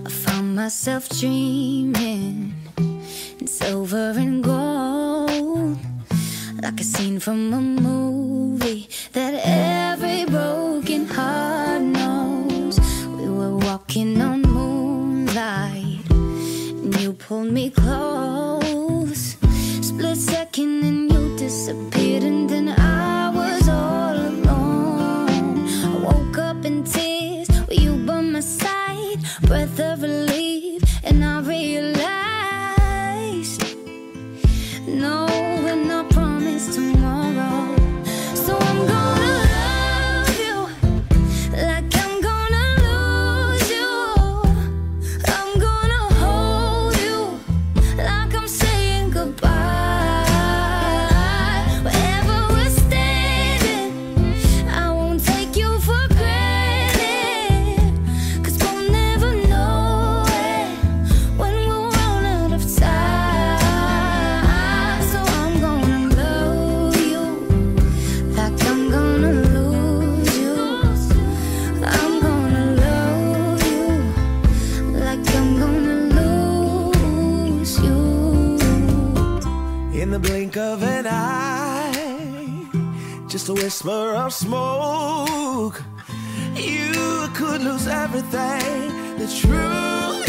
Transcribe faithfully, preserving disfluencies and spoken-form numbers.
I found myself dreaming in silver and gold, like a scene from a movie that every broken heart knows. We were walking on moonlight and you pulled me close. Split second and you disappeared, and then I was all alone. I woke up in tears with you by my side, breath of relief, and I realized no, we're not promised tomorrow. So I'm gonna love you like I'm gonna lose you. I'm gonna hold you like I'm saying goodbye. Wherever we're standing, I won't take you for granted, 'cause we'll never know it when we'll run out of time. So I'm gonna love you like I'm gonna lose you. I'm gonna love you like I'm gonna lose you. In the blink of an eye, just a whisper of smoke, you could lose everything. The truth